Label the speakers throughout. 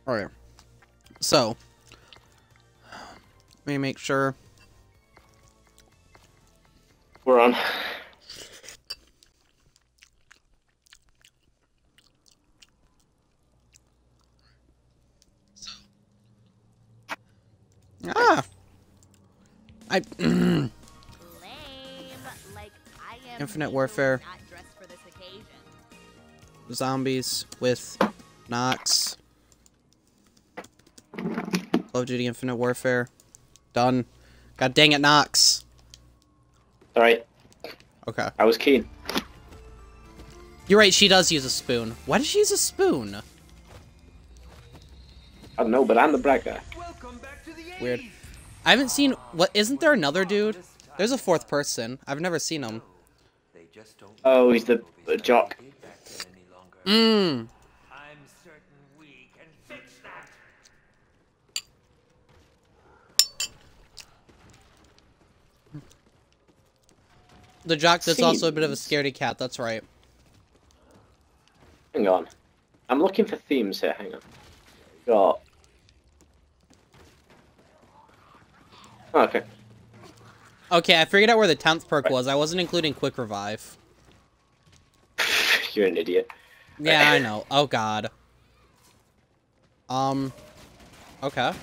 Speaker 1: Alright. So, let me make sure.
Speaker 2: We're on.
Speaker 1: Ah! I...
Speaker 3: Lame. Like, I am
Speaker 1: Infinite Warfare.
Speaker 3: not dressed for this occasion.
Speaker 1: Zombies with Knox. Call of Duty Infinite Warfare. Done. God dang it, Knox.
Speaker 2: Alright.
Speaker 1: Okay.
Speaker 2: I was keen.
Speaker 1: You're right, she does use a spoon. Why does she use a spoon?
Speaker 2: I don't know, but I'm the black guy.
Speaker 1: Weird. I haven't seen... What? Isn't there another dude? There's a fourth person. I've never seen him.
Speaker 2: Oh, he's the jock.
Speaker 1: Mmm.
Speaker 4: I'm certain we can fix that.
Speaker 1: The jock that's also a bit of a scaredy cat, that's right.
Speaker 2: Hang on. I'm looking for themes here, hang on. Got... Oh, okay.
Speaker 1: Okay, I figured out where the 10th perk was. I wasn't including Quick Revive.
Speaker 2: You're an idiot.
Speaker 1: Yeah, I know. Oh, God. Okay.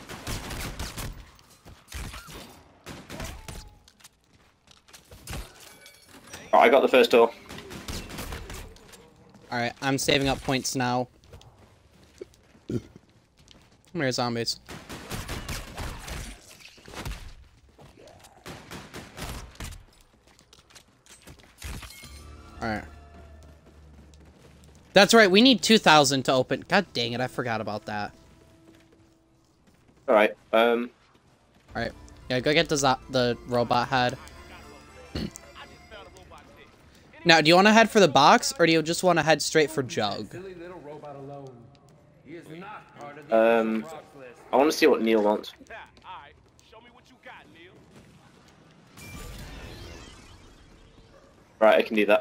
Speaker 2: Oh, I got the first door.
Speaker 1: Alright, I'm saving up points now. Come here, zombies. Alright. That's right, we need 2,000 to open. God dang it, I forgot about that.
Speaker 2: Alright,
Speaker 1: Alright. Yeah, go get the robot head. Now, do you want to head for the box, or do you just want to head straight for Jug?
Speaker 2: I want to see what Neil wants. Right, I can do that.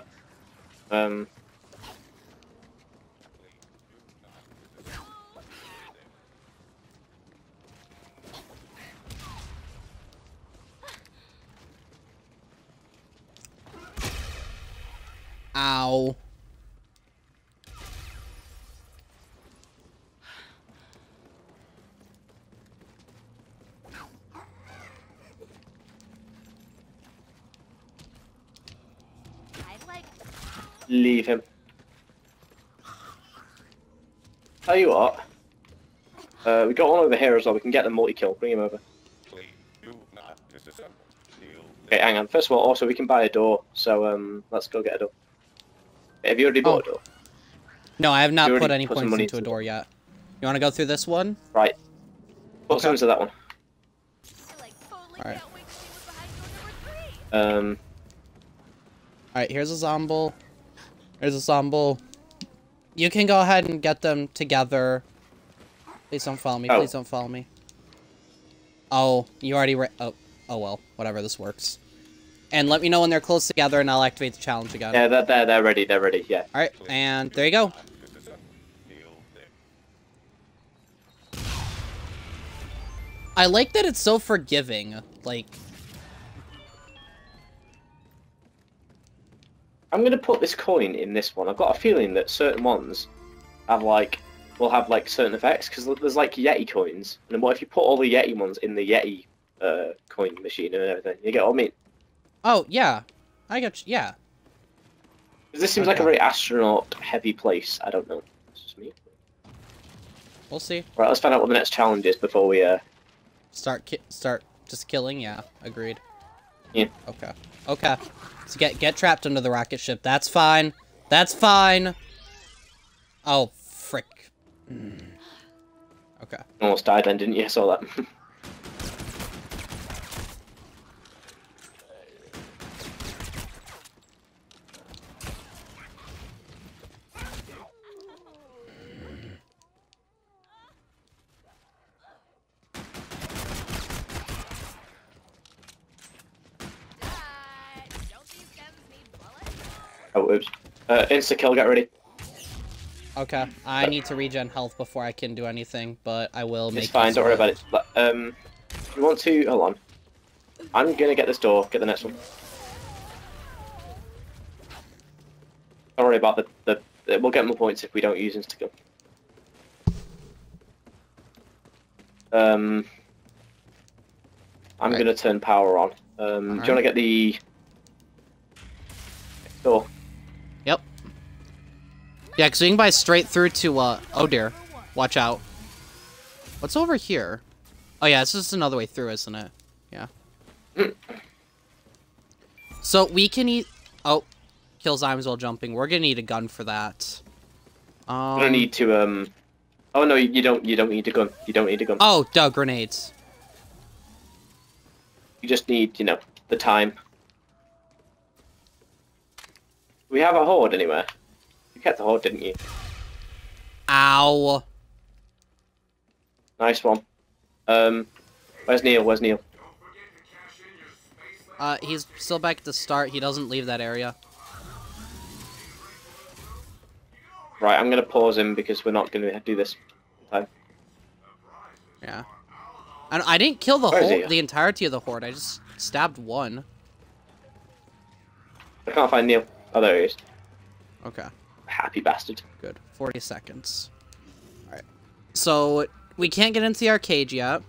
Speaker 1: Ow.
Speaker 2: Leave him. Tell you what. We got one over here as well. We can get the multi-kill. Bring him over. Okay, hang on. First of all, also we can buy a door. So let's go get a door. Have you already bought a door?
Speaker 1: No, I have not put any
Speaker 2: put some
Speaker 1: points
Speaker 2: money
Speaker 1: into a
Speaker 2: into
Speaker 1: door yet. You want to go through this one?
Speaker 2: Right. Put some
Speaker 1: Okay.
Speaker 2: into that one.
Speaker 1: Alright. Alright, here's a zombie. Here's a zombie. You can go ahead and get them together. Please don't follow me.
Speaker 2: Oh.
Speaker 1: Please don't follow me. Oh, you already oh well. Whatever, this works. And let me know when they're close together and I'll activate the challenge again.
Speaker 2: Yeah, they're ready. They're ready. Yeah.
Speaker 1: Alright, and there you go. I like that it's so forgiving. Like...
Speaker 2: I'm gonna put this coin in this one. I've got a feeling that certain ones have will have certain effects because there's like Yeti coins. And what if you put all the Yeti ones in the Yeti coin machine and everything? You get what I mean?
Speaker 1: Oh, yeah. I got you. Yeah.
Speaker 2: 'Cause this seems like a very astronaut-heavy place. I don't know. It's just me.
Speaker 1: We'll see.
Speaker 2: Right, let's find out what the next challenge is before we
Speaker 1: Start just killing? Yeah, agreed.
Speaker 2: Yeah.
Speaker 1: Okay. Okay. So get trapped under the rocket ship. That's fine. That's fine. Oh, frick. Okay.
Speaker 2: almost died then, didn't you? I saw that. Oh, oops. Insta-kill, get ready.
Speaker 1: Okay, I need to regen health before I can do anything, but I will make
Speaker 2: It's fine, don't worry about it. But, if you want to... Hold on. I'm gonna get this door, get the next one. Don't worry about the we'll get more points if we don't use insta-kill. I'm gonna turn power on. Do you wanna get the door?
Speaker 1: Yep. Yeah, because we can buy straight through to, oh dear. Watch out. What's over here? Oh yeah, it's just another way through, isn't it? Yeah. So we can eat... Oh. Kill zombies while jumping. We're gonna need a gun for that.
Speaker 2: You don't need to, Oh no, you don't need a gun. You don't need a gun.
Speaker 1: Oh, duh, grenades.
Speaker 2: You just need, you know, the time. We have a horde anywhere. You kept the horde, didn't you?
Speaker 1: Ow.
Speaker 2: Nice one. Where's Neil? Where's Neil?
Speaker 1: He's still back at the start. He doesn't leave that area.
Speaker 2: Right, I'm gonna pause him because we're not gonna do this in time.
Speaker 1: Yeah. I didn't kill
Speaker 2: Where is he?
Speaker 1: the entirety of the horde. I just stabbed one.
Speaker 2: I can't find Neil. Oh, there he is.
Speaker 1: Okay.
Speaker 2: Happy bastard.
Speaker 1: Good. 40 seconds. Alright. So, we can't get into the arcade yet.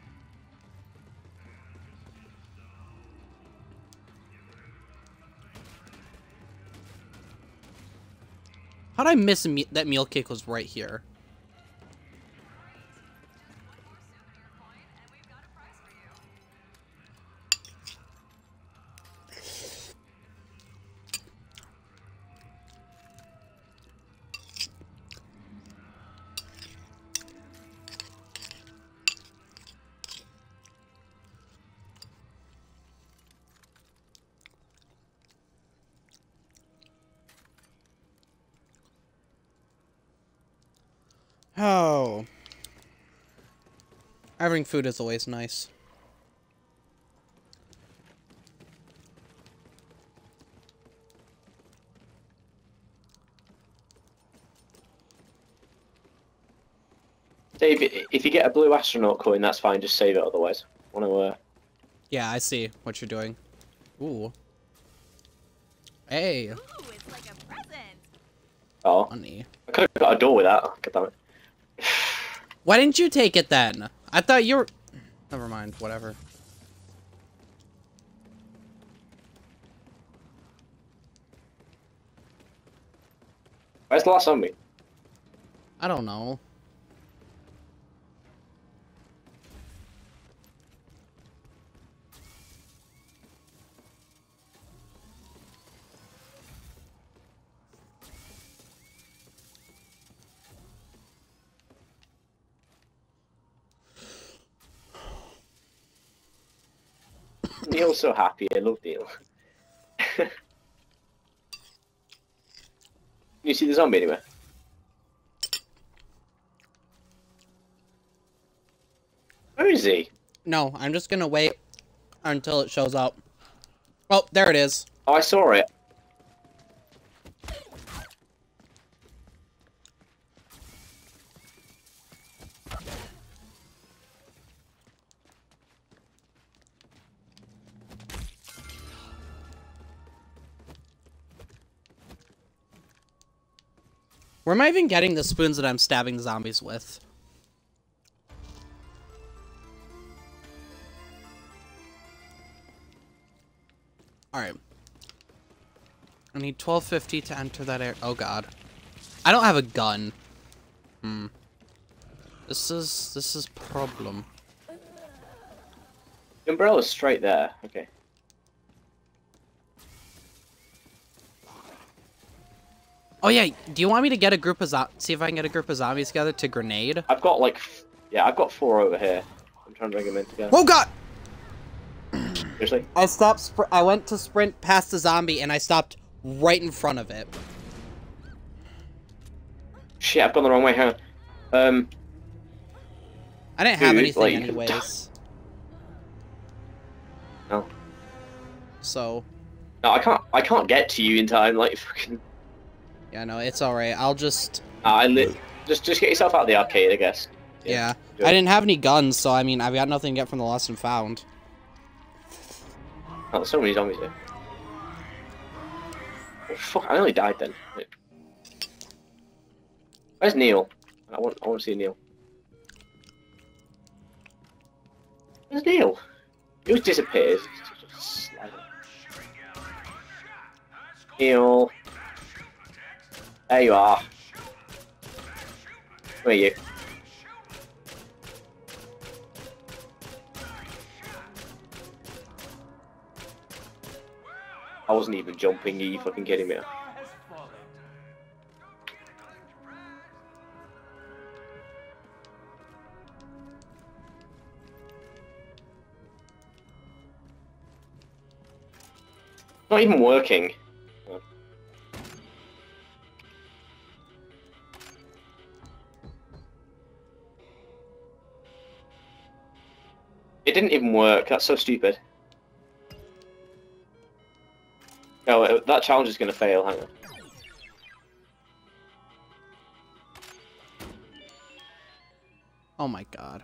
Speaker 1: How'd I miss that meal cake was right here? Oh. Having food is always nice.
Speaker 2: Dave, if you get a blue astronaut coin, that's fine. Just save it otherwise. Wanna,
Speaker 1: Yeah, I see what you're doing. Ooh. Hey.
Speaker 3: Ooh, it's like a present.
Speaker 2: Oh.
Speaker 1: Honey.
Speaker 2: I could have got a door with that. God damn it.
Speaker 1: Why didn't you take it then? I thought you were... Never mind, whatever.
Speaker 2: Where's the last zombie?
Speaker 1: I don't know.
Speaker 2: Neil's so happy. I love Neil. Can you see the zombie anywhere? Where is he?
Speaker 1: No, I'm just gonna wait until it shows up. Oh, there it is.
Speaker 2: Oh, I saw it.
Speaker 1: Where am I even getting the spoons that I'm stabbing the zombies with? Alright. I need 1250 to enter that area. Oh god. I don't have a gun. This is problem.
Speaker 2: The umbrella's straight there. Okay.
Speaker 1: Oh yeah, do you want me to get a group of see if I can get a group of zombies together to grenade?
Speaker 2: I've got like, yeah, I've got 4 over here. I'm trying to bring them in together.
Speaker 1: Oh god!
Speaker 2: Seriously?
Speaker 1: I stopped. I went to sprint past the zombie and I stopped right in front of it.
Speaker 2: Shit, I've gone the wrong way. Hang on.
Speaker 1: I didn't have
Speaker 2: Dude,
Speaker 1: anything
Speaker 2: like,
Speaker 1: anyways.
Speaker 2: No.
Speaker 1: So.
Speaker 2: No, I can't get to you in time. Like fucking.
Speaker 1: Yeah, no, it's alright. I'll just...
Speaker 2: Just get yourself out of the arcade, I guess.
Speaker 1: Yeah.
Speaker 2: Good.
Speaker 1: I didn't have any guns, so I mean, I've got nothing to get from the lost and found.
Speaker 2: Oh, there's so many zombies here. Oh, fuck, I nearly died then. Wait. Where's Neil? I want to see Neil. Where's Neil? He always disappears. Neil. There you are. Where are you? I wasn't even jumping, are you fucking kidding me? Not even working. Oh. It didn't even work, that's so stupid. Oh, that challenge is going to fail, hang on.
Speaker 1: Oh my god.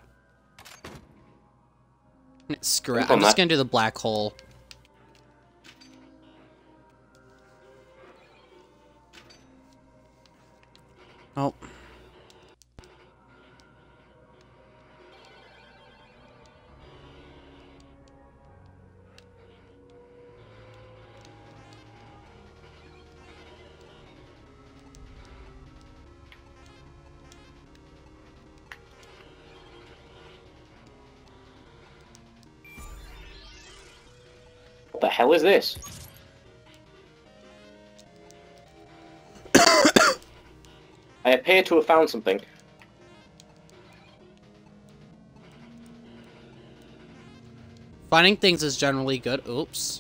Speaker 1: Screw it, I'm just gonna do the black hole. Oh.
Speaker 2: What the hell is this? I appear to have found something.
Speaker 1: Finding things is generally good. Oops.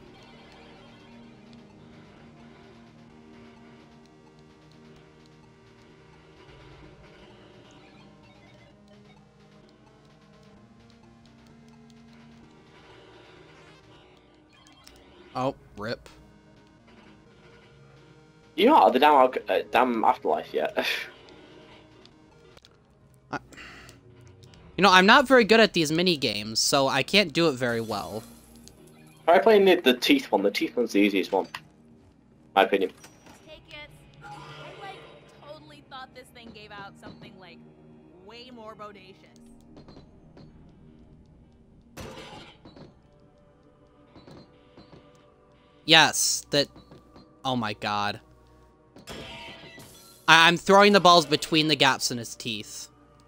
Speaker 1: Oh, rip.
Speaker 2: You're not at the damn afterlife yet.
Speaker 1: You know, I'm not very good at these mini games, so I can't do it very well.
Speaker 2: Try playing the teeth one. The teeth one's the easiest one. My opinion.
Speaker 3: Take it. I like totally thought this thing gave out something like way more bodacious.
Speaker 1: Yes, that... Oh my god. I'm throwing the balls between the gaps in his teeth.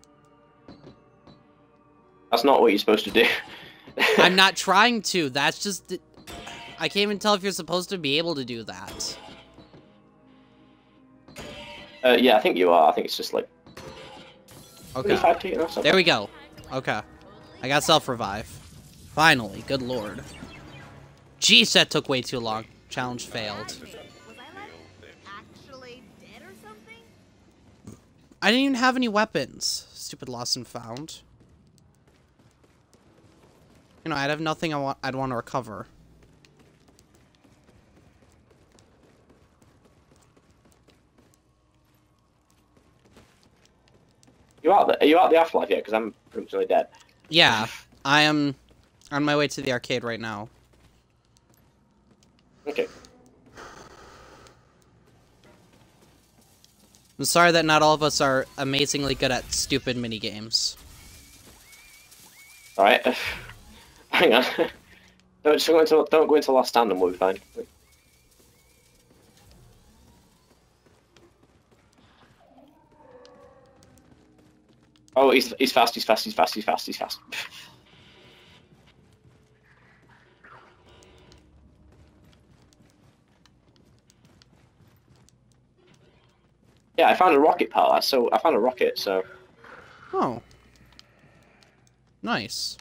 Speaker 2: That's not what you're supposed to do.
Speaker 1: I'm not trying to, that's just... I can't even tell if you're supposed to be able to do that.
Speaker 2: Yeah, I think you are. I think it's just like...
Speaker 1: Okay.
Speaker 2: 25 teeth or something.
Speaker 1: There we go. Okay. I got self-revive. Finally, good lord. Jeez, that took way too long. Challenge failed.
Speaker 3: Was I like actually dead or something?
Speaker 1: I didn't even have any weapons. Stupid lost and found. You know, I'd have nothing I'd want to recover.
Speaker 2: Are you out the afterlife yet? Because I'm pretty much dead.
Speaker 1: Yeah, I am on my way to the arcade right now.
Speaker 2: Okay.
Speaker 1: I'm sorry that not all of us are amazingly good at stupid minigames.
Speaker 2: Alright. Hang on. Don't go into last stand and we'll be fine. Oh, he's fast, he's fast, he's fast, he's fast, he's fast. Yeah, I found a rocket part, so I found a rocket, so...
Speaker 1: Oh. Nice.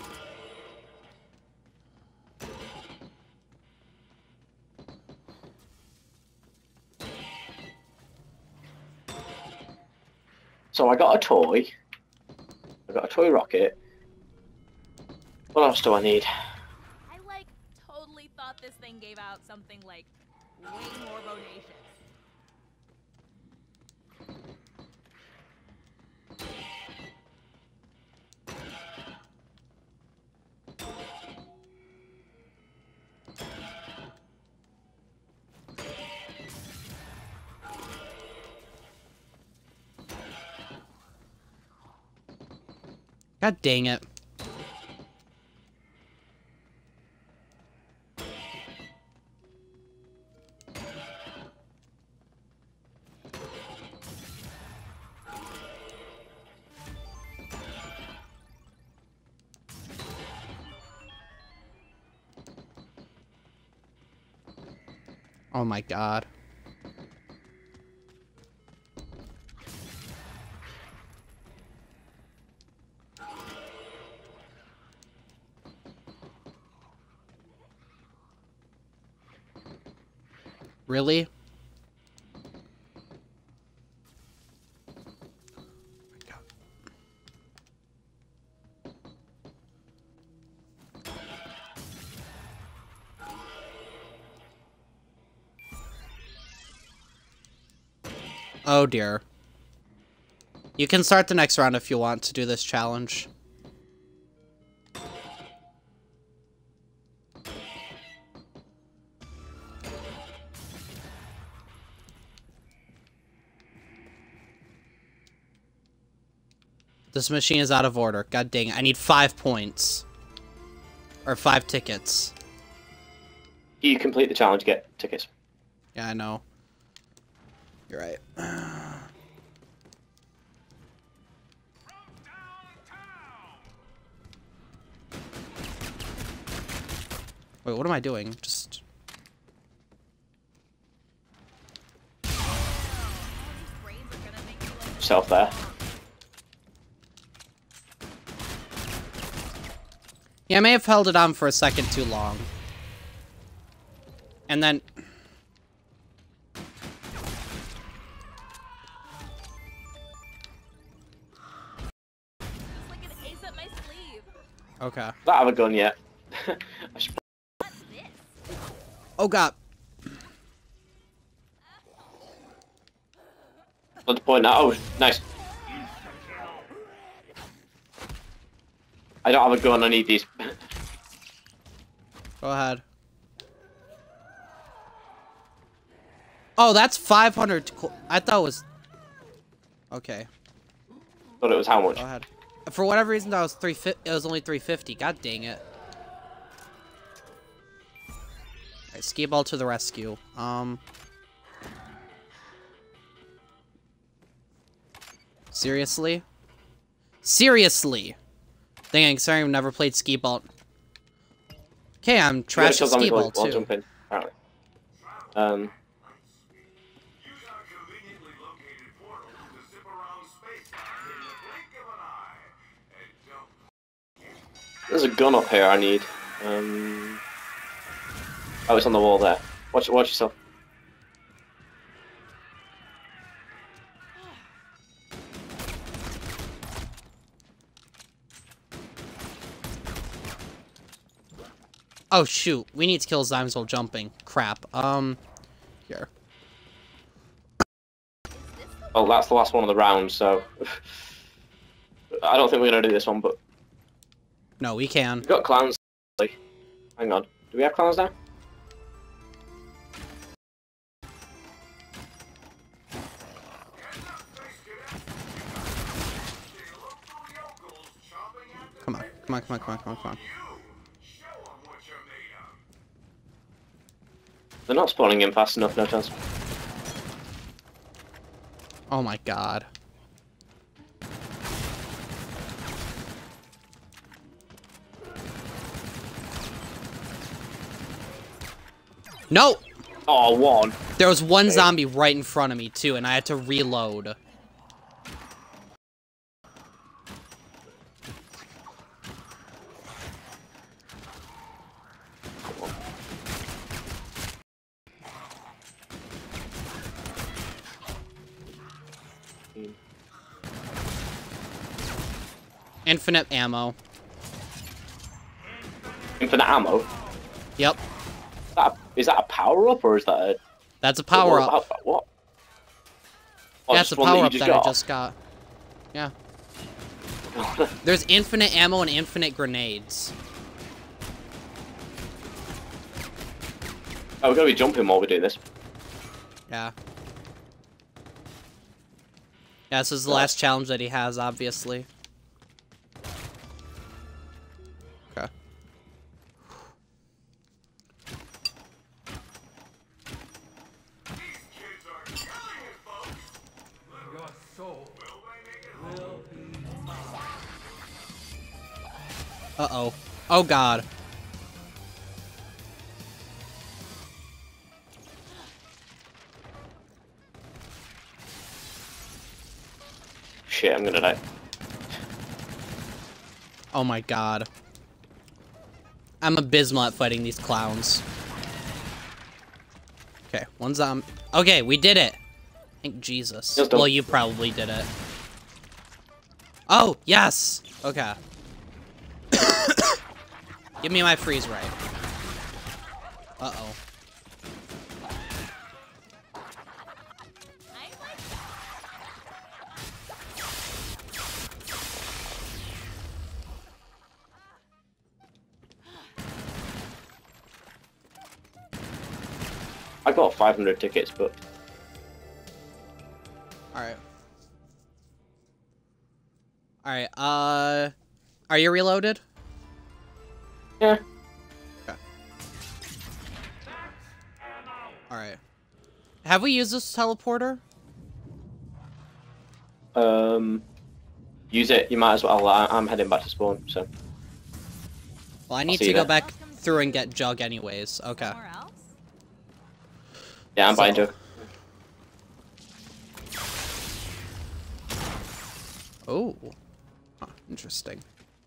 Speaker 2: So I got a toy. I got a toy rocket. What else do I need?
Speaker 3: I like totally thought this thing gave out something like way more bodacious.
Speaker 1: God dang it. Oh my god. Really? Oh dear. You can start the next round if you want to do this challenge. This machine is out of order. God dang it. I need 5 points. Or 5 tickets.
Speaker 2: You complete the challenge, get tickets.
Speaker 1: Yeah, I know. You're right. Wait, what am I doing? Just...
Speaker 2: Yourself there.
Speaker 1: Yeah, I may have held it on for a second too long. And then...
Speaker 3: Just like an ace up my sleeve.
Speaker 1: Okay.
Speaker 2: I don't have a gun yet. I should...
Speaker 3: What's this?
Speaker 1: Oh god.
Speaker 2: At the point now. Oh, nice. I don't have a gun, I need these.
Speaker 1: Go ahead. Oh, that's 500. I thought it was... Okay.
Speaker 2: Thought it was how much?
Speaker 1: Go ahead. For whatever reason, that was 350. It was only 350. God dang it. Alright, ski ball to the rescue. Seriously? Seriously? Dang, sorry, I've never played skee ball. Okay, I'm trash at skee ball
Speaker 2: I'll
Speaker 1: too.
Speaker 2: jump in, apparently.
Speaker 4: Use our conveniently located portal to zip around Spaceland in the blink of an eye. And don't...
Speaker 2: There's a gun up here I need. Oh, it's on the wall there. Watch yourself.
Speaker 1: Oh shoot, we need to kill Zymes while jumping. Crap. Here.
Speaker 2: Oh, that's the last one of the round, so... I don't think we're gonna do this one, but...
Speaker 1: No, we can.
Speaker 2: We've got clowns. Hang on. Do we have clowns now?
Speaker 1: Come on, come on, come on, come on, come on, come on.
Speaker 2: They're not spawning in fast enough, no chance.
Speaker 1: Oh my god. No!
Speaker 2: Oh, one.
Speaker 1: There was one zombie right in front of me too, and I had to reload. Infinite ammo.
Speaker 2: Infinite ammo?
Speaker 1: Yep.
Speaker 2: Is that a power-up, or is that a...
Speaker 1: That's a power-up.
Speaker 2: What? Oh,
Speaker 1: That's a
Speaker 2: just one
Speaker 1: power-up
Speaker 2: you
Speaker 1: that I just got. Yeah. There's infinite ammo and infinite grenades.
Speaker 2: Oh, we're gonna be jumping while we do this.
Speaker 1: Yeah. Yeah, this is the last challenge that he has, obviously. Uh-oh. Oh, God.
Speaker 2: Shit, I'm gonna die.
Speaker 1: Oh, my God. I'm abysmal at fighting these clowns. Okay, one zombie. Okay, we did it. Thank Jesus.
Speaker 2: Just don't-
Speaker 1: Well, you probably did it. Oh, yes! Okay. Give me my freeze ray. Uh-oh.
Speaker 3: I like
Speaker 2: I got 500 tickets, but
Speaker 1: Alright. Alright, are you reloaded?
Speaker 2: yeah.
Speaker 1: Okay. Alright. Have we used this teleporter?
Speaker 2: Use it. You might as well. I'm heading back to spawn, so.
Speaker 1: Well, I need
Speaker 2: see
Speaker 1: to
Speaker 2: you
Speaker 1: go
Speaker 2: there.
Speaker 1: back through and get Jug anyways. Okay.
Speaker 3: somewhere else.
Speaker 2: Yeah, I'm buying
Speaker 1: So-
Speaker 2: Joe.
Speaker 1: Oh. Huh, interesting.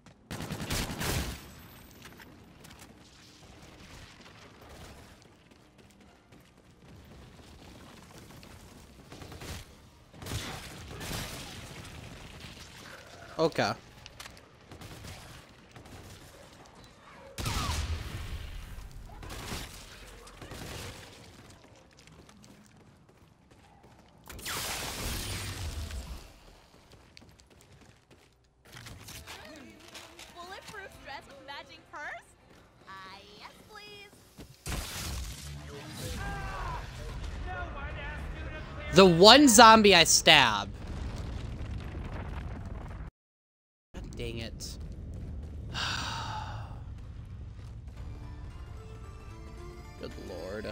Speaker 1: Okay.
Speaker 3: Bulletproof dress with matching purse? Yes, please.
Speaker 1: The one zombie I stab. God dang it. Good lord.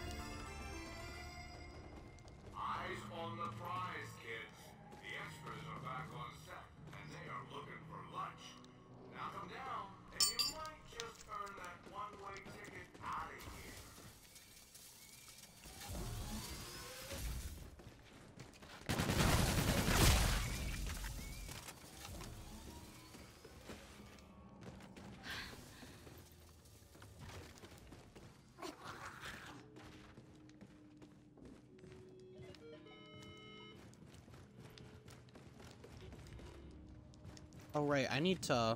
Speaker 4: Eyes on the prize, kids. The extras are back on set, and they are looking for lunch. Knock them down, and you might just earn that one-way ticket out of here.
Speaker 1: Oh right, I need to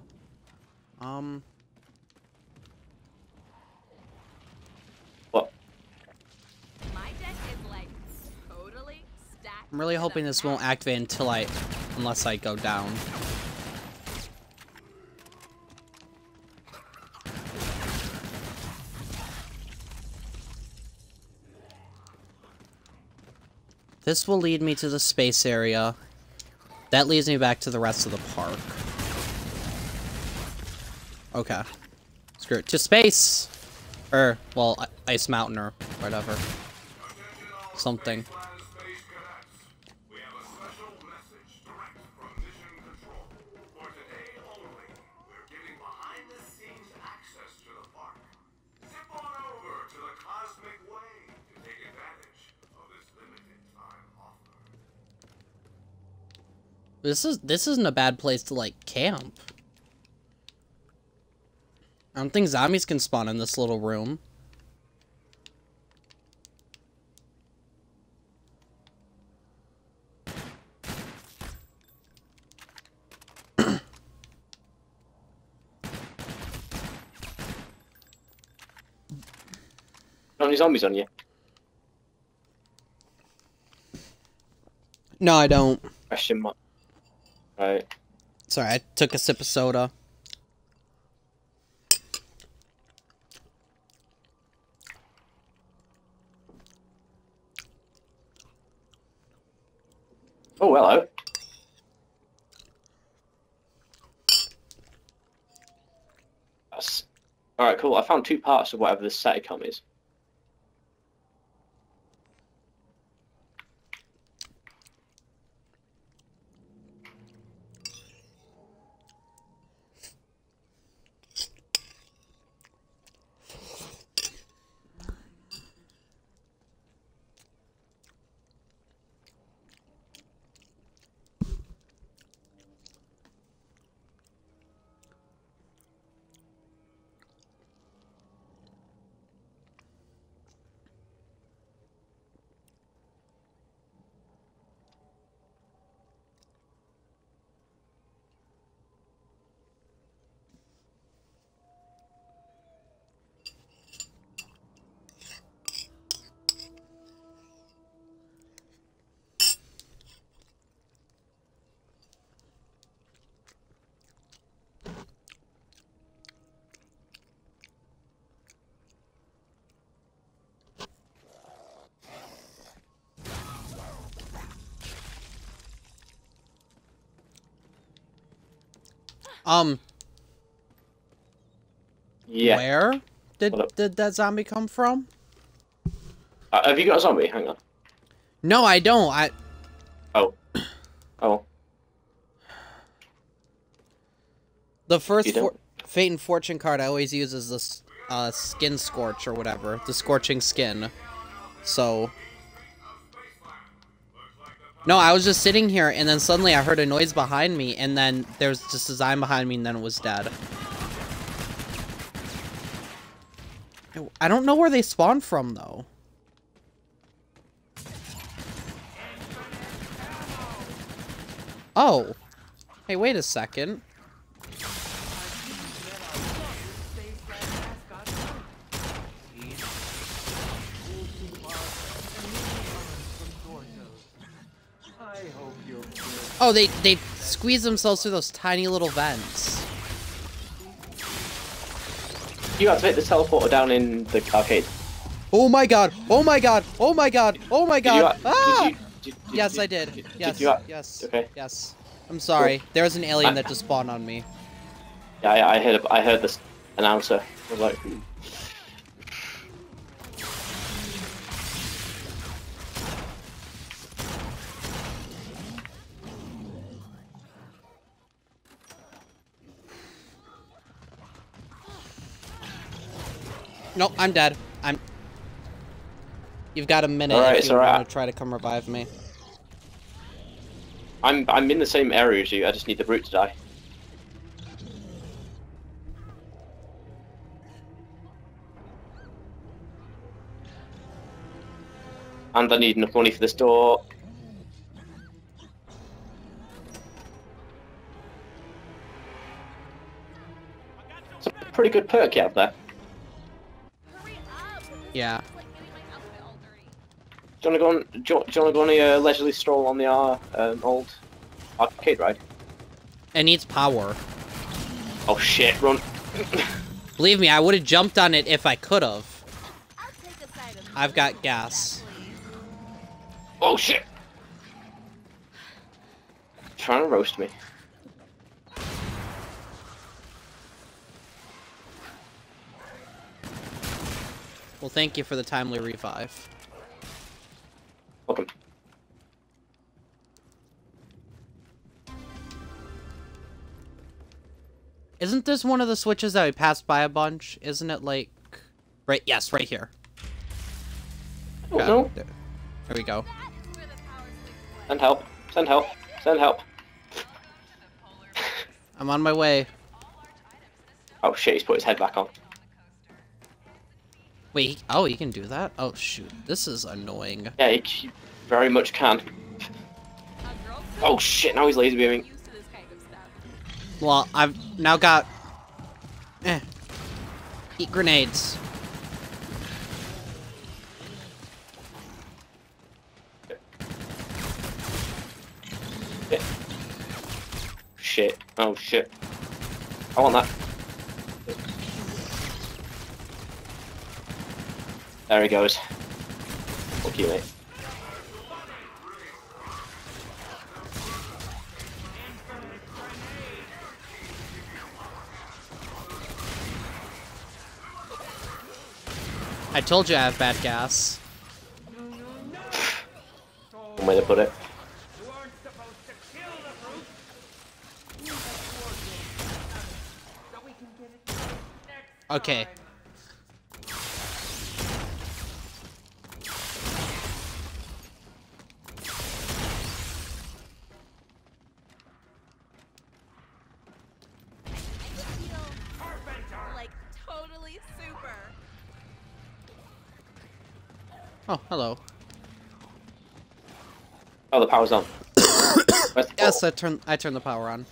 Speaker 2: What?
Speaker 3: My deck is like totally stacked.
Speaker 1: I'm really
Speaker 3: to the
Speaker 1: hoping this won't
Speaker 3: max.
Speaker 1: activate unless I go down. This will lead me to the space area. That leads me back to the rest of the park. Okay. Screw it. To space! Or, well, Ice Mountain or whatever.
Speaker 4: Attention all
Speaker 1: Something.
Speaker 4: Spaceland space cadets. We have a special message direct from Mission Control. For today only, we're giving behind-the-scenes access to the park. Zip on over to the Cosmic Way to take advantage of this limited time offer.
Speaker 1: This isn't a bad place to, like, camp. I don't think zombies can spawn in this little room.
Speaker 2: How many zombies on you?
Speaker 1: No, I don't.
Speaker 2: Question mark. Right.
Speaker 1: Sorry, I took a sip of soda.
Speaker 2: Oh, hello. That's... Alright, cool. I found 2 parts of whatever this Saticom is. Yeah.
Speaker 1: Where did that zombie come from?
Speaker 2: Have you got a zombie? Hang on.
Speaker 1: No, I don't.
Speaker 2: Oh. Oh.
Speaker 1: The first
Speaker 2: You don't?
Speaker 1: Fate and Fortune card I always use is this skin scorch or whatever, the scorching skin. So. No, I was just sitting here, and then suddenly I heard a noise behind me, and then there's just a zombie behind me, and then it was dead. I don't know where they spawn from, though. Oh. Hey, wait a second. Oh, they squeeze themselves through those tiny little vents.
Speaker 2: You activate the teleporter down in the arcade.
Speaker 1: Oh my god! Oh my god! Oh my god! Oh my god! Ah!
Speaker 2: Did
Speaker 1: Yes, I did. Yes. Yes.
Speaker 2: Okay.
Speaker 1: Yes. I'm sorry. There was an alien that just spawned on me.
Speaker 2: Yeah, I heard this announcer. I was like,
Speaker 1: Nope, I'm dead. You've got a minute
Speaker 2: Alright,
Speaker 1: if
Speaker 2: it's
Speaker 1: you
Speaker 2: alright.
Speaker 1: want to try to come revive me.
Speaker 2: I'm in the same area as you. I just need the brute to die. And I need enough money for this door. It's a pretty good perk you have there.
Speaker 3: Hurry up! This
Speaker 1: Yeah.
Speaker 3: is like getting my outfit all dirty.
Speaker 2: Do you want to go on a leisurely stroll on the old arcade ride?
Speaker 1: It needs power.
Speaker 2: Oh shit! Run!
Speaker 1: Believe me, I would have jumped on it if I could have.
Speaker 3: I'll take a side of
Speaker 1: I've got gas.
Speaker 2: Oh shit! Trying to roast me.
Speaker 1: Well, thank you for the timely revive.
Speaker 2: Welcome.
Speaker 1: Isn't this one of the switches that we passed by a bunch? Isn't it like... Right, yes, right here.
Speaker 2: Oh
Speaker 1: Yeah,
Speaker 2: no!
Speaker 1: there we go.
Speaker 3: That is where the power switch was.
Speaker 2: Send help! Send help! Send help!
Speaker 1: I'm on my way.
Speaker 2: Oh shit! He's put his head back on.
Speaker 1: Wait, oh, you can do that? Oh, shoot. This is annoying.
Speaker 2: Yeah, he very much can.
Speaker 3: A girl
Speaker 2: Oh shit! Now he's laser beaming.
Speaker 3: used to this kind of stuff.
Speaker 1: Well, I've now got... Eat grenades.
Speaker 2: Shit! Oh shit! I want that. There he goes. Fuck you, mate.
Speaker 1: I told you I have bad gas.
Speaker 2: One way to put it.
Speaker 1: Okay.
Speaker 3: Like totally super.
Speaker 1: Oh, hello.
Speaker 2: Oh, the power's on. Where's the
Speaker 1: Yes,
Speaker 2: portal?
Speaker 1: I turned the power on.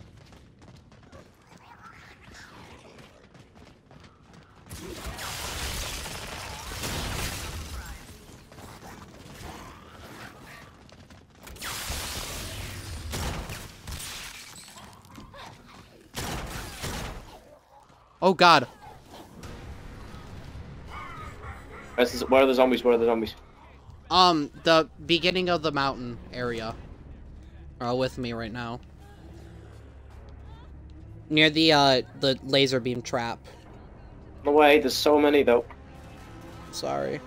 Speaker 1: Oh god.
Speaker 2: Where are the zombies? Where are the zombies?
Speaker 1: The beginning of the mountain area are all with me right now. Near the laser beam trap.
Speaker 2: No way, there's so many though.
Speaker 1: Sorry.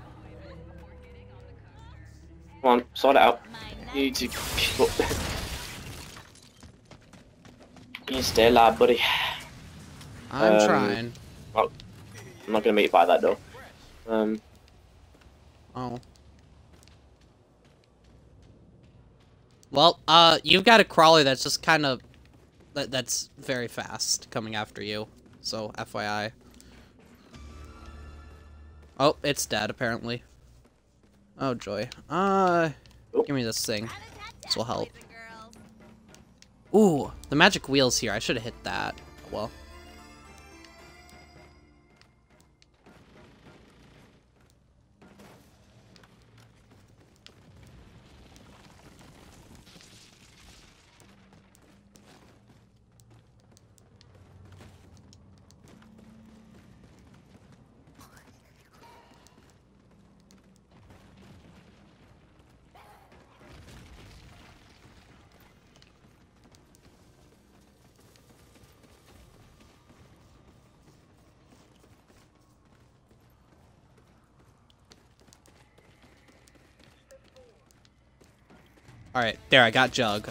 Speaker 2: Come on, sort it out. You need to you stay alive, buddy.
Speaker 1: I'm trying.
Speaker 2: Well, I'm not gonna make you buy that though.
Speaker 1: Oh. Well, you've got a crawler that's just kind of... That's very fast coming after you. So, FYI. Oh, it's dead, apparently. Oh, joy. Give me this thing. This will help. Ooh, the magic wheel's here. I should have hit that. Well. Alright, there, I got Jug.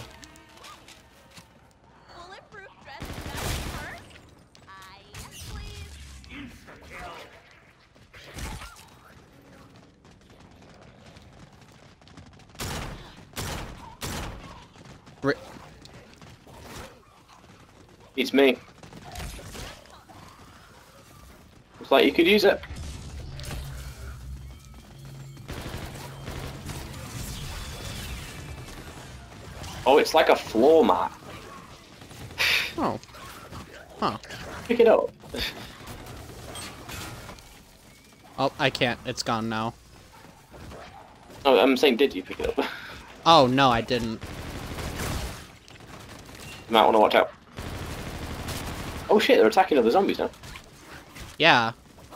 Speaker 3: Bulletproof dress first? Yes, please.
Speaker 2: It's me. Looks like you could use it. Oh, it's like a floor mat.
Speaker 1: Oh. Huh.
Speaker 2: Pick it up.
Speaker 1: Oh, I can't. It's gone now.
Speaker 2: Oh, I'm saying, did you pick it up?
Speaker 1: Oh, no, I didn't.
Speaker 2: You might want to watch out. Oh shit, they're attacking other zombies now.
Speaker 1: Yeah.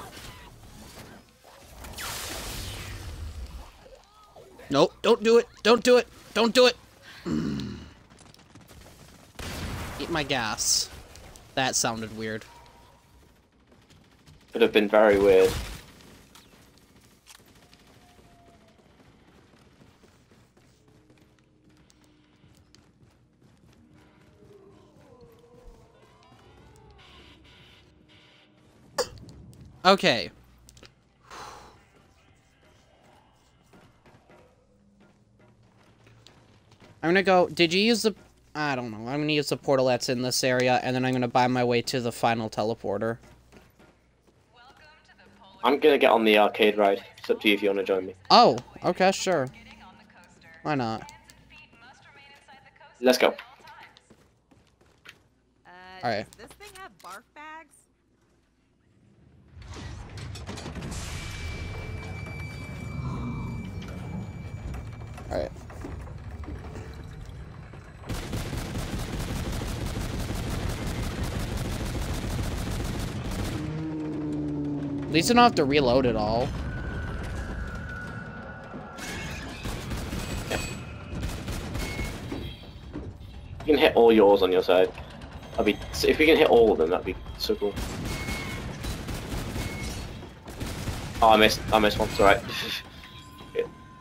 Speaker 1: Nope, don't do it. Don't do it. Don't do it. Eat my gas. That sounded weird.
Speaker 2: Could have been very weird.
Speaker 1: Okay. I'm gonna go... Did you use the... I don't know. I'm gonna use the portal that's in this area, and then I'm gonna buy my way to the final teleporter.
Speaker 2: I'm gonna get on the arcade ride. It's up to you if you want to join me.
Speaker 1: Oh, okay, sure. Why not?
Speaker 2: Let's go.
Speaker 1: Alright.
Speaker 3: Does this thing have barf bags?
Speaker 1: Alright. At least I don't have to reload it all.
Speaker 2: You can hit all yours on your side. That'd be, if we can hit all of them, that'd be so cool. Oh, I missed one. It's alright. Yeah.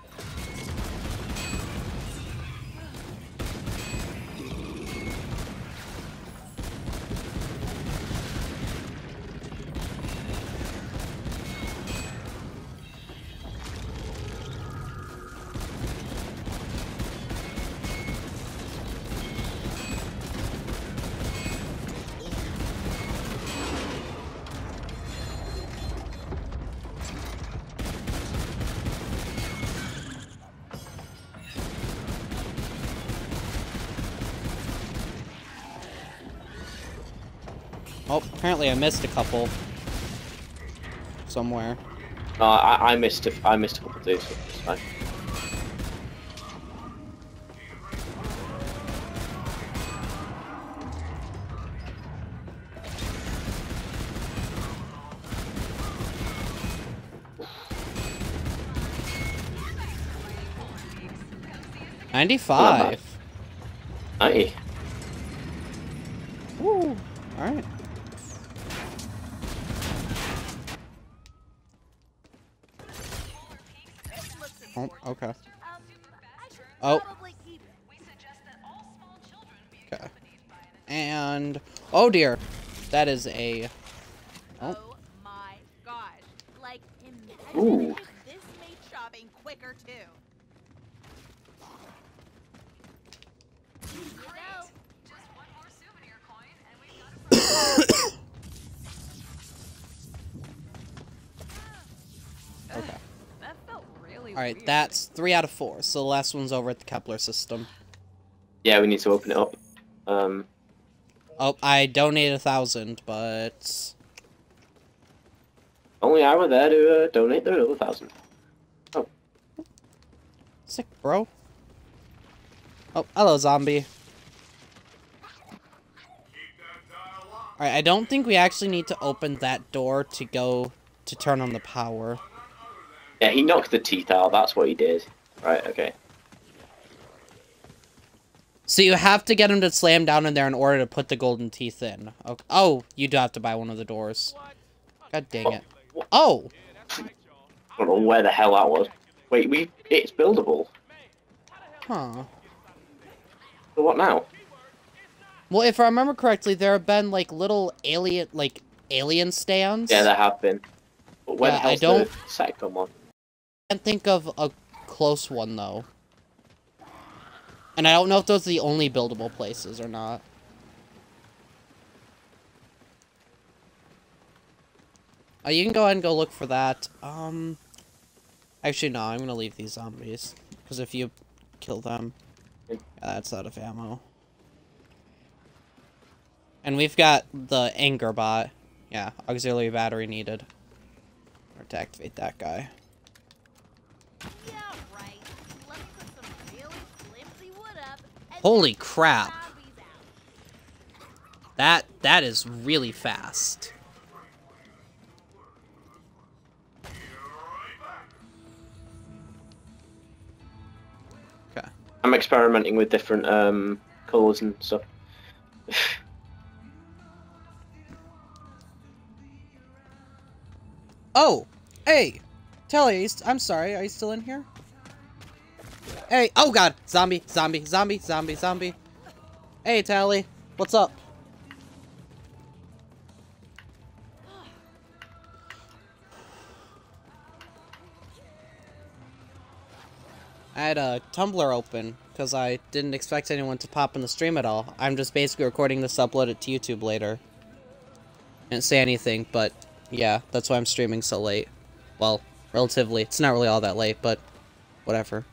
Speaker 1: Oh, apparently I missed a couple. Somewhere.
Speaker 2: I missed a couple too, so it's fine.
Speaker 1: $95.
Speaker 2: Aye.
Speaker 1: Ooh, alright. Oh, okay. Oh. Okay. And... oh dear. That is a... oh.
Speaker 3: Oh my gosh. Like, imagine
Speaker 2: Ooh.
Speaker 3: if this made shopping quicker too. You know,
Speaker 5: Just one more souvenir coin, and we've got a
Speaker 1: Okay.
Speaker 3: that felt really
Speaker 1: Alright,
Speaker 3: weird.
Speaker 1: that's 3 out of 4. So the last one's over at the Kepler system.
Speaker 2: Yeah, we need to open it up.
Speaker 1: Oh, I donated 1,000, but...
Speaker 2: Only I were there to donate the other 1,000. Oh.
Speaker 1: sick, bro. Oh, hello, zombie. Alright, I don't think we actually need to open that door to go to turn on the power.
Speaker 2: Yeah, he knocked the teeth out, that's what he did. Right, okay.
Speaker 1: So you have to get him to slam down in there in order to put the golden teeth in. Okay. Oh, you do have to buy one of the doors. God dang it. Oh!
Speaker 2: I don't know where the hell that was. Wait, it's buildable.
Speaker 1: Huh.
Speaker 2: So what now?
Speaker 1: Well, if I remember correctly, there have been, like, little alien stands.
Speaker 2: Yeah, there have been. But where
Speaker 1: Yeah,
Speaker 2: the hell's the second one?
Speaker 1: I can't think of a close one, though. And I don't know if those are the only buildable places or not. You can go ahead and go look for that. Actually, no, I'm gonna leave these zombies. Because if you kill them, that's out of ammo. And we've got the anger bot. Yeah, auxiliary battery needed. Or to activate that guy.
Speaker 3: Yeah, right. Let me put some really flimsy wood up and
Speaker 1: Holy
Speaker 3: then
Speaker 1: crap.
Speaker 3: zombies out.
Speaker 1: That is really fast. Okay.
Speaker 2: I'm experimenting with different colours and stuff.
Speaker 1: Oh! Hey! Telly, I'm sorry, are you still in here? Hey! Oh god! Zombie! Zombie! Zombie! Zombie! Zombie! Hey, Tally! What's up? I had a Tumblr open, because I didn't expect anyone to pop in the stream at all. I'm just basically recording this to upload it to YouTube later. Didn't say anything, but yeah, that's why I'm streaming so late. Well, relatively. It's not really all that late, but whatever.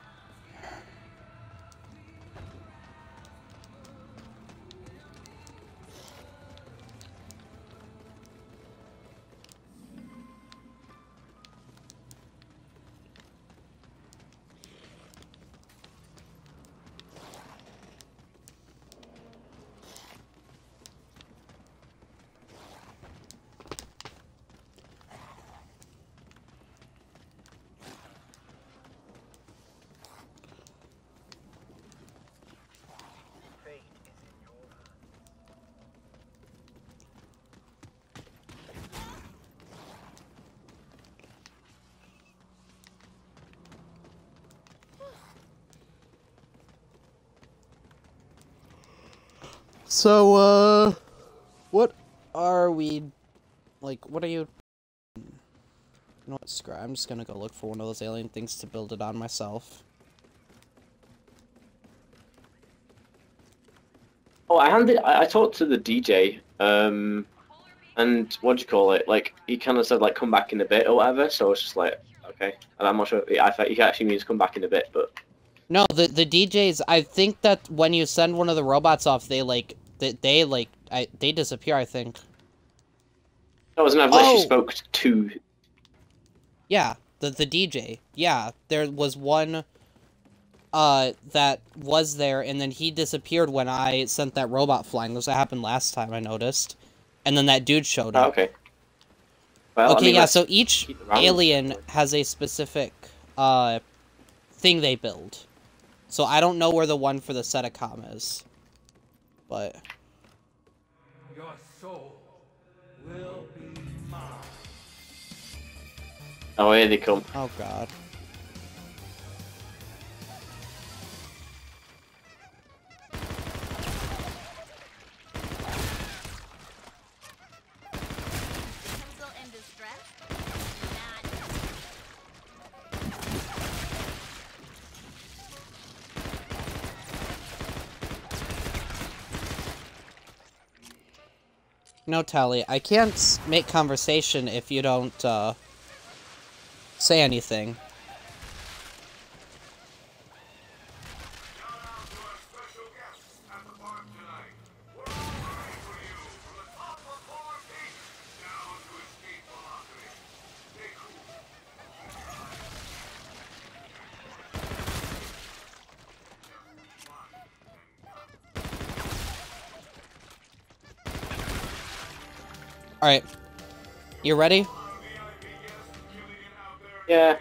Speaker 1: So, what are we, like, what are you, you know what, screw it. I'm just gonna go look for one of those alien things to build it on myself.
Speaker 2: Oh, I talked to the DJ, and what do you call it? Like, he kind of said, like, come back in a bit or whatever, so I was just like, okay. And I'm not sure, I thought he actually means come back in a bit, but...
Speaker 1: No, the DJs, I think that when you send one of the robots off, they disappear, I think.
Speaker 2: No, wasn't I've actually spoke to...
Speaker 1: Yeah, the DJ. Yeah, there was one, that was there, and then he disappeared when I sent that robot flying. This happened last time, I noticed. And then that dude showed up.
Speaker 2: Oh, okay. Well,
Speaker 1: Okay,
Speaker 2: I mean,
Speaker 1: yeah, so each
Speaker 2: keep it around.
Speaker 1: alien has a specific, thing they build. So I don't know where the one for the Setacom is. But...
Speaker 4: Your soul will be mine.
Speaker 2: Oh, here they come.
Speaker 1: Oh god.
Speaker 3: Damsel in distress? Not.
Speaker 1: No, Tally, I can't make conversation if you don't, say anything.
Speaker 4: Shout out to our special guests at the park tonight. We're all ready for you from the top of 4 feet down to escape velocity. Stay cool.
Speaker 1: Alright. You ready?
Speaker 2: Yeah.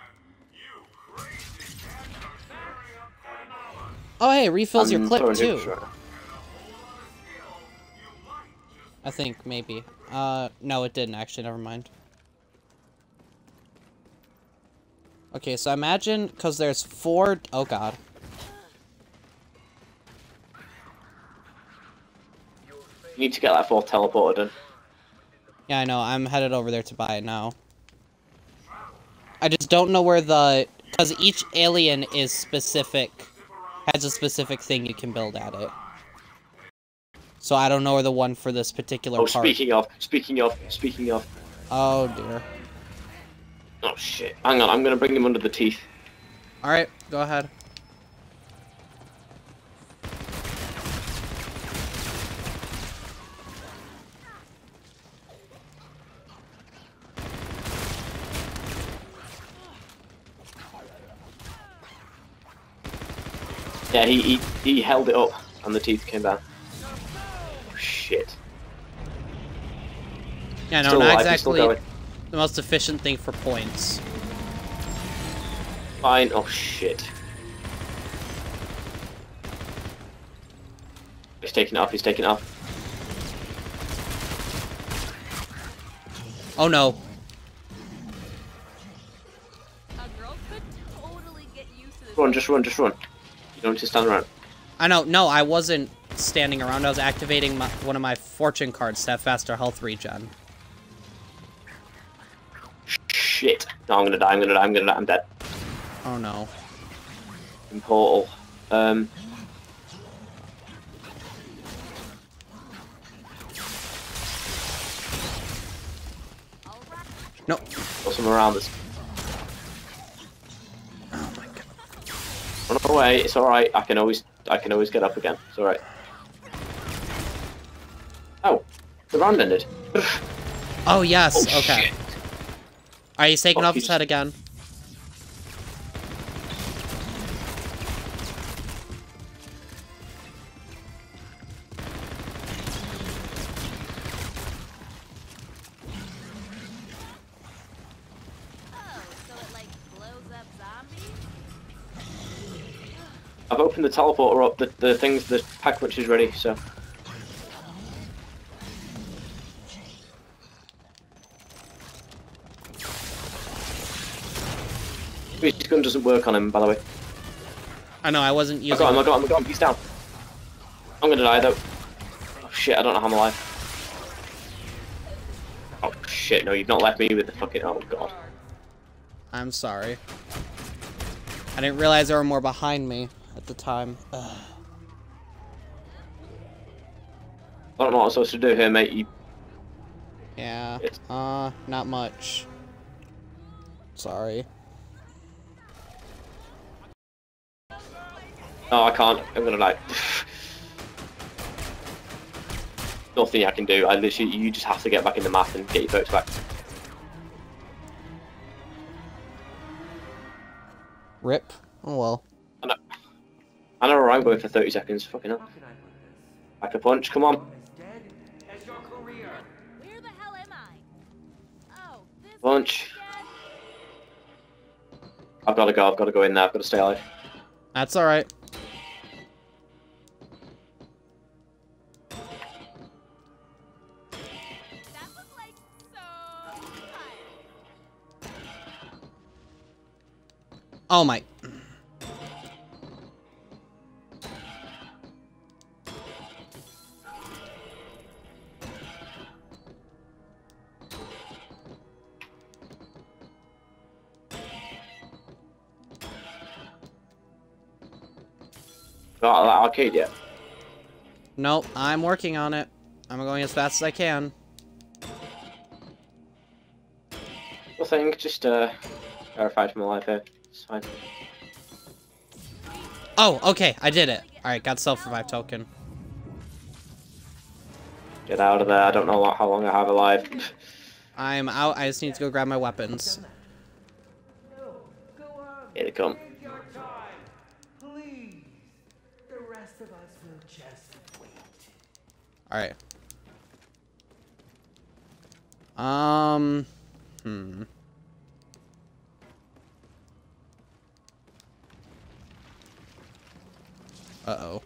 Speaker 1: Oh, hey, refills your clip,
Speaker 2: throwing
Speaker 1: too.
Speaker 2: hoops right now.
Speaker 1: I think, maybe. No, it didn't, actually. Never mind. Okay, so imagine, because there's 4... Oh, God.
Speaker 2: You need to get that 4th teleporter done.
Speaker 1: Yeah, I know. I'm headed over there to buy it now. I just don't know where the... Because each alien is specific... Has a specific thing you can build at it. So I don't know where the one for this particular
Speaker 2: Oh,
Speaker 1: part...
Speaker 2: speaking of.
Speaker 1: Oh, dear.
Speaker 2: Oh, shit. Hang on, I'm gonna bring him under the teeth.
Speaker 1: Alright, go ahead.
Speaker 2: Yeah, he held it up, and the teeth came down. Oh, shit.
Speaker 1: Yeah, no,
Speaker 2: Still
Speaker 1: not
Speaker 2: alive, he's still
Speaker 1: exactly
Speaker 2: going.
Speaker 1: the most efficient thing for points.
Speaker 2: Fine. Oh, shit. He's taking it off,
Speaker 1: Oh, no.
Speaker 3: A girl could totally get used to this.
Speaker 2: Run, just run. You don't need to stand around.
Speaker 1: I know, no, I wasn't standing around. I was activating one of my fortune cards to have faster health regen.
Speaker 2: Shit. No, I'm gonna die, I'm dead.
Speaker 1: Oh, no.
Speaker 2: In portal.
Speaker 1: No.
Speaker 2: Got some around us.
Speaker 1: Oh, my God.
Speaker 2: Run away, it's alright, I can always get up again, it's alright. Oh, the round ended.
Speaker 1: Oh, yes,
Speaker 2: Oh,
Speaker 1: okay.
Speaker 2: shit.
Speaker 1: Are you taking
Speaker 2: Oh,
Speaker 1: off his
Speaker 2: he's-
Speaker 1: head again?
Speaker 3: Oh, so it like blows up zombies?
Speaker 2: I've opened the teleporter up, the pack punch is ready, so. His gun doesn't work on him, by the way.
Speaker 1: I know, I wasn't
Speaker 2: I
Speaker 1: using...
Speaker 2: got him, he's down. I'm gonna die though. Oh shit, I don't know how I'm alive. Oh shit, no, you've not left me with the fucking, oh god.
Speaker 1: I'm sorry. I didn't realize there were more behind me at the time. Ugh.
Speaker 2: I don't know what I'm supposed to do here, mate. You...
Speaker 1: Yeah,
Speaker 2: Shit.
Speaker 1: not much. Sorry.
Speaker 2: No, I can't. I'm gonna die. Nothing I can do. I literally, you just have to get back in the map and get your folks back.
Speaker 1: Rip. Oh well.
Speaker 2: I know where I'm going for 30 seconds. Fucking hell. Back a punch. Come on.
Speaker 3: Where the hell am I? Oh, this
Speaker 2: Punch.
Speaker 3: again?
Speaker 2: I've got to go in there. I've got to stay alive.
Speaker 1: That's alright. Oh my.
Speaker 2: Not that arcade yet.
Speaker 1: Nope, I'm working on it. I'm going as fast as I can.
Speaker 2: Nothing, just verified from alive here. It's fine.
Speaker 1: Oh, okay, I did it. Alright, got self-revive token.
Speaker 2: Get out of there. I don't know how long I have alive.
Speaker 1: I'm out. I just need to go grab my weapons.
Speaker 2: Here they come.
Speaker 6: Take your time, please. The rest of us will just wait.
Speaker 1: Alright. Uh-oh.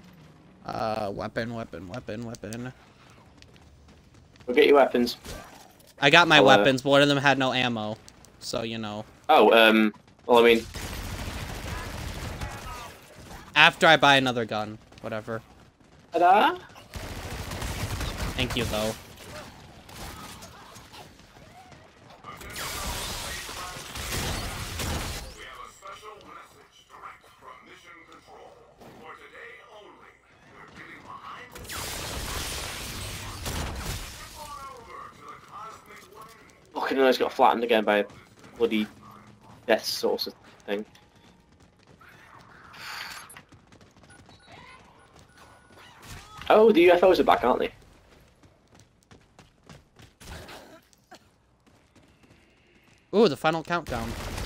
Speaker 1: Weapon.
Speaker 2: Go get your weapons.
Speaker 1: I got my
Speaker 2: I'll,
Speaker 1: weapons, but one of them had no ammo. So, you know.
Speaker 2: Oh, well, I mean...
Speaker 1: After I buy another gun. Whatever.
Speaker 2: Ta-da!
Speaker 1: Thank you, though.
Speaker 4: We have a special message direct from Mission Control. For today only, we're getting behind the scenes. Come on over to the Cosmic Wind.
Speaker 2: Fucking hell, he's got flattened again by a bloody death source of thing. Oh, the UFOs are back, aren't they?
Speaker 1: Ooh, the final countdown.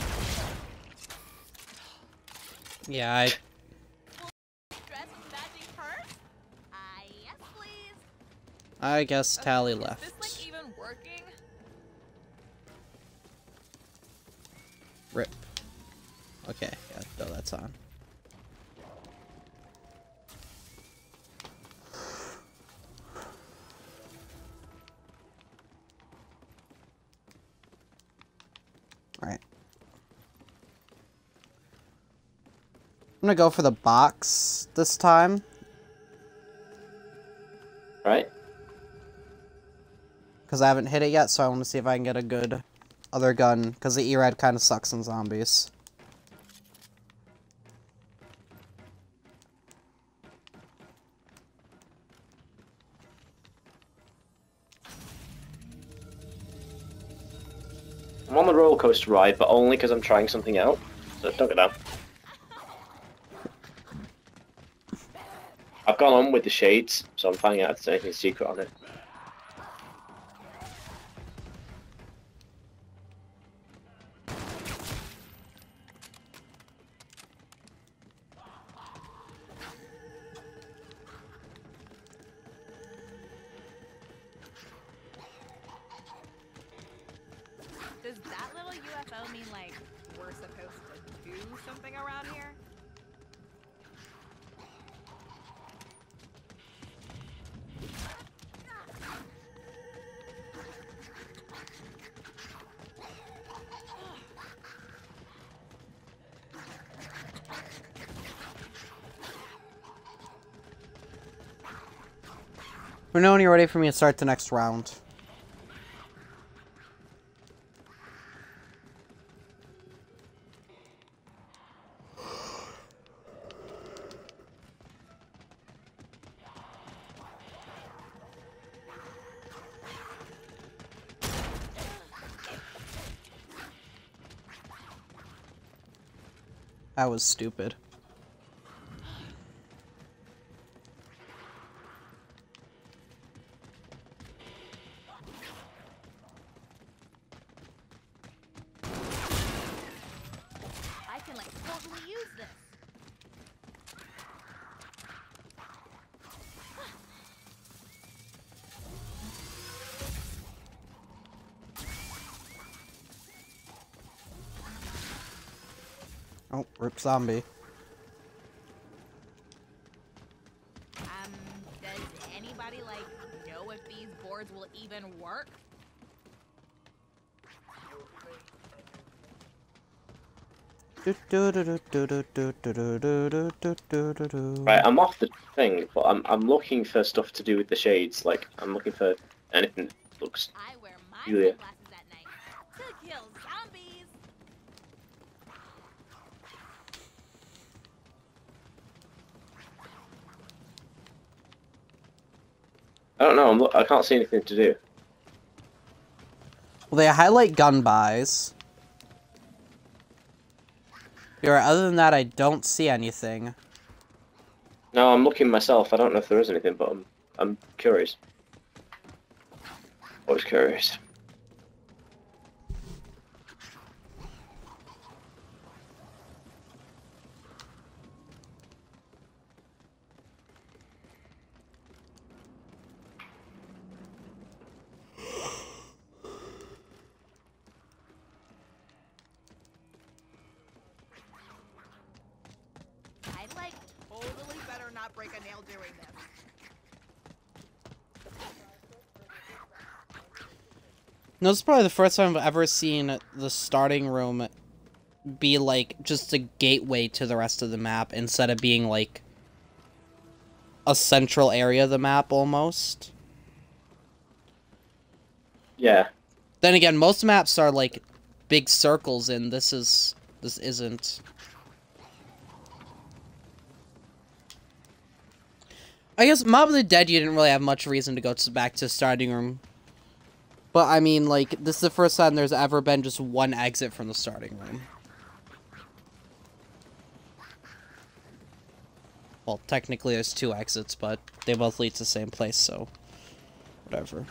Speaker 1: Yeah, I...
Speaker 3: Dress with matching purse? Yes, please.
Speaker 1: I guess Tally
Speaker 3: Is
Speaker 1: left.
Speaker 3: this like even working?
Speaker 1: Rip. Okay, yeah, no, that's on. Alright. I'm gonna go for the box this time.
Speaker 2: Right?
Speaker 1: Because I haven't hit it yet, so I want to see if I can get a good other gun. Because the E-Rad kind of sucks in zombies.
Speaker 2: I'm on the roller coaster ride, but only because I'm trying something out. So don't get down. I've gone on with the shades, so I'm finding out if there's anything secret on it.
Speaker 3: Does that little UFO mean like we're supposed to do something around here?
Speaker 1: We're now when you're ready for me to start the next round. That was stupid.
Speaker 3: I can like totally use this.
Speaker 1: Oh, rip zombie.
Speaker 3: Does anybody like know if these boards will even work?
Speaker 2: Right, I'm off the thing, but I'm looking for stuff to do with the shades. Like, I'm looking for anything that looks
Speaker 3: I wear my
Speaker 2: peculiar.
Speaker 3: sunglasses at night to kill zombies.
Speaker 2: I don't know. I can't see anything to do.
Speaker 1: Well, they highlight gun buys. Other than that, I don't see anything.
Speaker 2: No, I'm looking myself. I don't know if there is anything, but I'm curious. Always curious.
Speaker 3: I like totally better not break a nail doing this.
Speaker 1: No, this is probably the first time I've ever seen the starting room be, like, just a gateway to the rest of the map instead of being, like, a central area of the map, almost.
Speaker 2: Yeah.
Speaker 1: Then again, most maps are, like, big circles, and this isn't. I guess Mob of the Dead, you didn't really have much reason to go back to starting room. But, I mean, like, this is the first time there's ever been just one exit from the starting room. Well, technically there's two exits, but they both lead to the same place, so... whatever.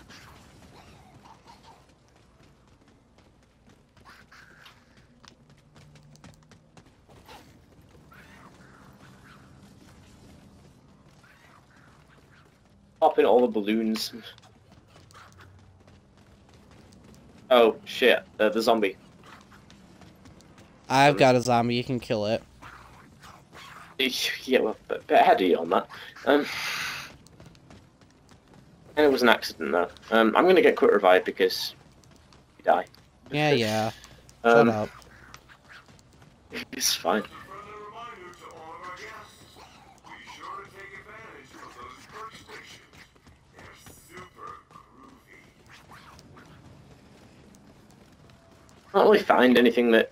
Speaker 2: Popping all the balloons. Oh, shit. The zombie.
Speaker 1: I've got a zombie, you can kill it.
Speaker 2: Yeah, well, a bit ahead of you on that. And it was an accident, though. I'm gonna get quick revive because you die.
Speaker 1: Yeah. Shut up.
Speaker 2: It's fine.
Speaker 4: Friendly reminder to all of our guests. Be sure to take advantage of those workstations. They're super groovy.
Speaker 2: Can't really find anything that...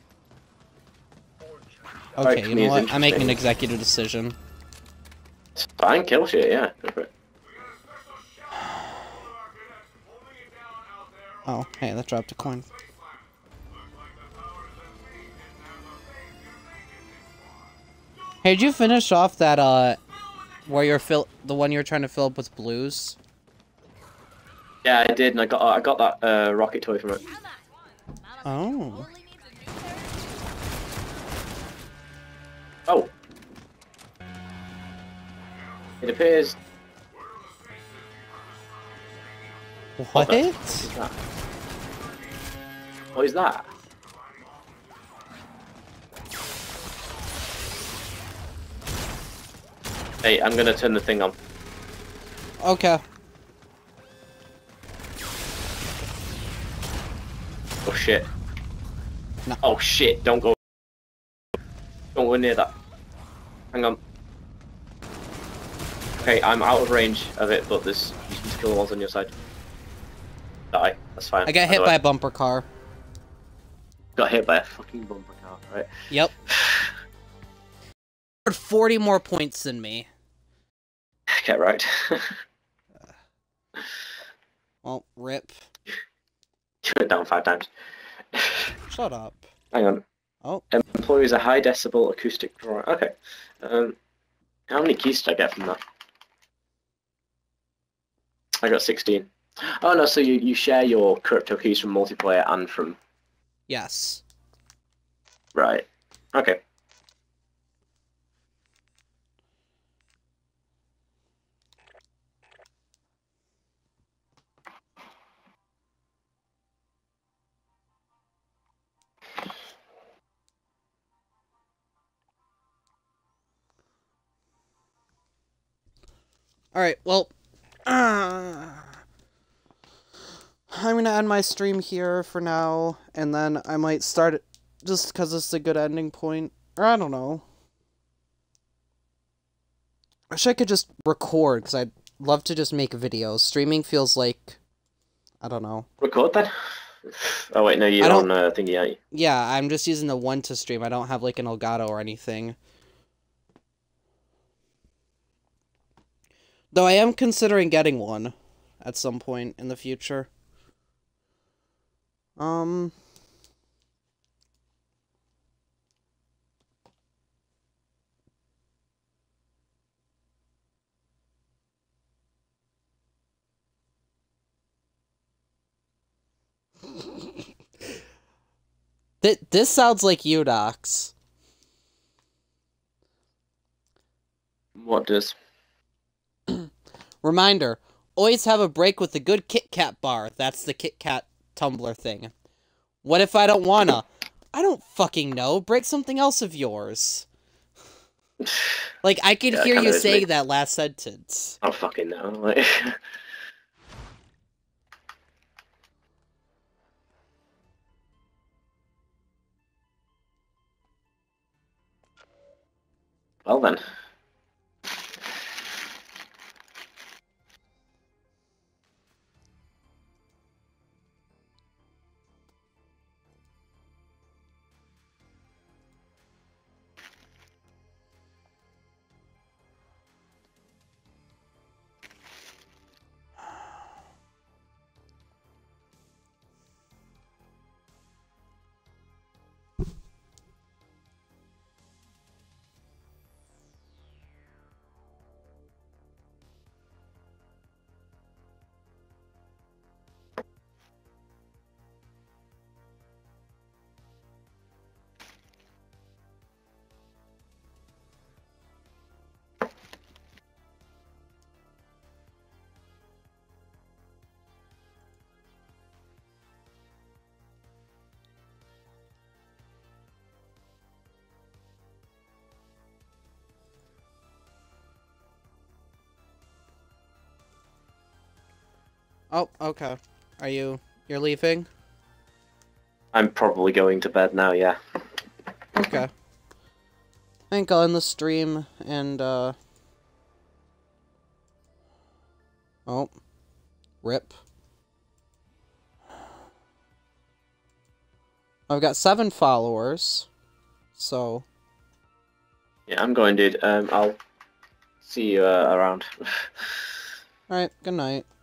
Speaker 1: Okay, you know what? I'm
Speaker 2: interesting.
Speaker 1: making an executive decision.
Speaker 2: It's fine, kill shit, yeah. Go for it.
Speaker 4: We got a special shout out to all of our cadets holding it down out there on
Speaker 1: Oh, hey, that dropped a coin.
Speaker 4: Spaceland. Looks like the powers that be didn't have the faith you're making this far.
Speaker 1: Hey, did you finish off that, where you're the one you're trying to fill up with blues?
Speaker 2: Yeah, I did, and I got that rocket toy from it.
Speaker 3: Mama, Mama
Speaker 1: Oh.
Speaker 3: totally needs a new pair of shoes.
Speaker 2: Oh. It appears...
Speaker 1: What?
Speaker 2: What is that? What is that? Hey, I'm gonna turn the thing on.
Speaker 1: Okay.
Speaker 2: Oh shit.
Speaker 1: No.
Speaker 2: Oh shit, don't go near that. Hang on. Okay, I'm out of range of it, but there's you can kill the ones on your side. Die. That's fine.
Speaker 1: I got hit by a bumper car.
Speaker 2: Got hit by a fucking bumper car, right?
Speaker 1: Yep. 40 more points than me.
Speaker 2: Get right.
Speaker 1: Well, rip.
Speaker 2: You went down 5 times.
Speaker 1: Shut up.
Speaker 2: Hang on.
Speaker 1: Oh.
Speaker 2: Employs a high decibel acoustic drawing. Okay. How many keys did I get from that? I got 16. Oh no, so you share your crypto keys from multiplayer and from...
Speaker 1: Yes.
Speaker 2: Right. Okay.
Speaker 1: Alright, well... I'm gonna end my stream here for now, and then I might start Just because it's a good ending point. Or I don't know. I wish I could just record, because I'd love to just make videos. Streaming feels like... I don't know.
Speaker 2: Record then? Oh wait, no, you're on thingy, aren't you?
Speaker 1: Yeah, I'm just using the one to stream. I don't have like an Elgato or anything. Though I am considering getting one at some point in the future. This sounds like you, Knox.
Speaker 2: What does?
Speaker 1: Reminder, always have a break with a good Kit Kat bar. That's the Kit Kat Tumblr thing. What if I don't wanna? I don't fucking know. Break something else of yours. Like, I could hear you saying that last sentence.
Speaker 2: I don't fucking know. Like... Well then.
Speaker 1: Oh, okay. You're leaving?
Speaker 2: I'm probably going to bed now, yeah.
Speaker 1: Okay. I think I'll end the stream and, Oh. Rip. I've got 7 followers, so...
Speaker 2: Yeah, I'm going, dude. I'll see you around.
Speaker 1: Alright, good night.